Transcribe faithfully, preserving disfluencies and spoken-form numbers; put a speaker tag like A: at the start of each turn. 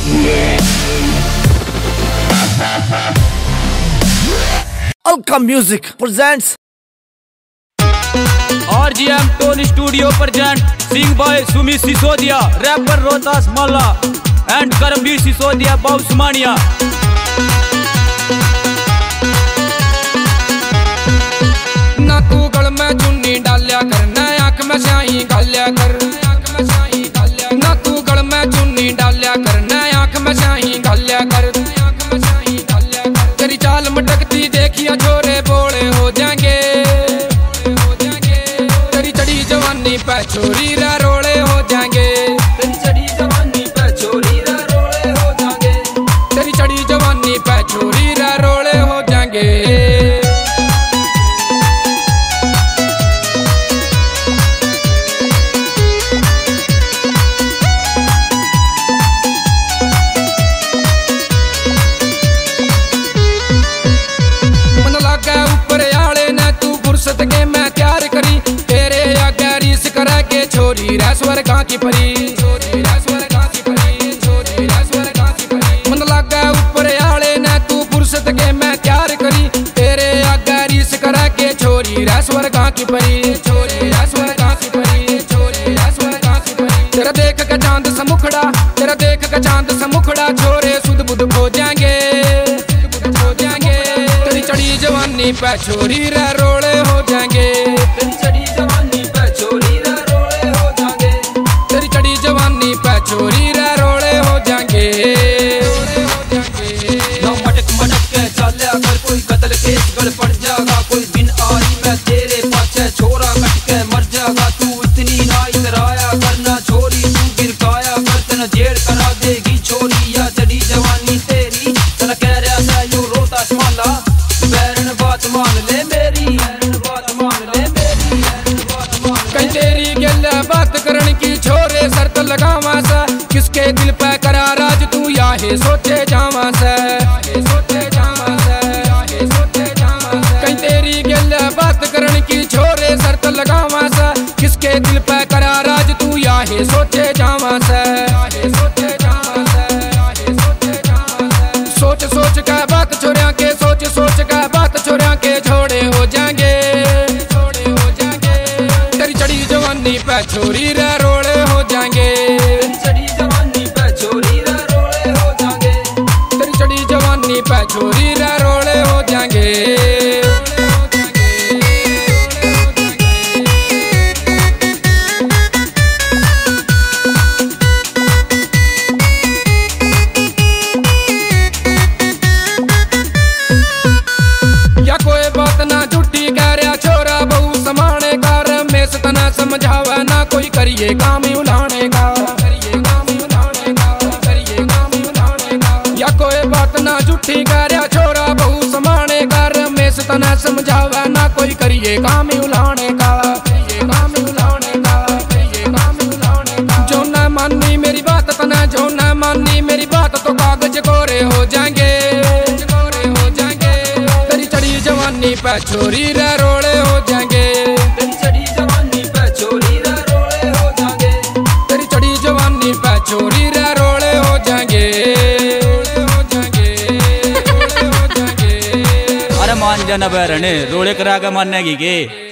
A: Alka Music presents
B: R G M Tone Studio present Sing by Sumit Sisodia, rapper Rohtas Malla and Karambir Sisodia Bausmania.
C: ना तू गल में चुन्नी डालिया कर, ना आँख में स्याही गालिया कर। ना तू गल में चुन्नी डालिया कर, ना आँख में स्याही गालिया कर। तेरी चाल मटकती देखिया छोरे बोले हो जाएंगे। तेरी चढ़ी जवानी पे छोरी रा रोले हो जाएंगे। तेरी चढ़ी जवानी पे छोरी रा रोले हो जाएंगे। तेरी चढ़ी जवानी पे छोरी रा रोले हो जाएंगे। छोरी रासवर का की परी, छोरी रासवर का की परी, छोरी रासवर का की परी। मन लगा ऊपर आले ने तू फुर्सत के मैं तैयार करी। तेरे आगे रीस करा के छोरी रासवर का की परी, छोरी रासवर का की परी, छोरी रासवर का की परी। तेरा देख के चांद सा मुखड़ा, तेरा देख के चांद सा मुखड़ा छोरे सुध बुध खो जाएंगे, खो जाएंगे। तेरी चढ़ी जवानी पे छोरी रा रोले हो जाएंगे। तेरी चढ़ी जवानी पे छोरी छोरी रा रोले हो जाएंगे।
D: ना मटक मटक के चलिया कर, कोई कतल केस गल पड़ जाएगा। कोई बिन आरी में तेरे पाछे छोरा कट के मर जाएगा। तू इतनी ना इतराया करना छोरी, तू गिरकाया कर तना जेल करा देगी छोरी। या चढ़ी जवानी तेरी तना कह रहा था यू रोहतास माला। बैरन बात मान ले मेरी, बैरन बात मान ले मेरी, बैरन बात मान ले।
C: कहीं तेरी गल्ला बात करने की छोरे शर्त लगावा सा। किसके दिल पे करा राज तू याहे सोचे जावा से, सोचे जावा से, सोचे जावा से। कहीं तेरी गल्ला बात करने की छोरे शर्त लगावा सा। किसके दिल पे करा राज तू याहे सोचे जावा से, सोचे जावा से, सोचे जावा से। सोच सोच का बात छोरिया के, सोच सोच का बात छोरिया के छोड़े हो जाएंगे, छोड़े हो जाएंगे। तेरी चढ़ी जवानी पे छोरी रा रोले हो जाएंगे।
D: चढ़ी जवानी पे छोरी रा रोले हो जाएंगे।
C: तेरी चढ़ी जवानी पे छोरी रा रोले हो जाएंगे। या कोई बात ना झूठी कह रहा छोरा बहु समाने का। रमेश तना समझावा ना कोई करिए काम उलाने का, करिए काम उलाने का, करिए काम उलाने का। या कोई बात ना झूठी कह रहा छोरा बहु समाने का। रमेश तना समझावा ना कोई करिए काम उलाने का, करिए काम उलाने का, करिए काम उलाने का। जो ना मानी मेरी बात तना, जो ना मानी मेरी बात तो कागज कोरे हो जाएंगे, कोरे हो जाएंगे। तेरी चढ़ी जवानी पे छोरी रा रोले हो जाएंगे।
D: तेरी चढ़ी जवानी पे छोरी रा रोले हो जाएंगे।
C: तेरी चढ़ी जवानी पे छोरी रा रोले हो जाएंगे, हो जाएंगे, हो जाएंगे।
B: अरे मान जाना बैरने रोले करा के मानने की के।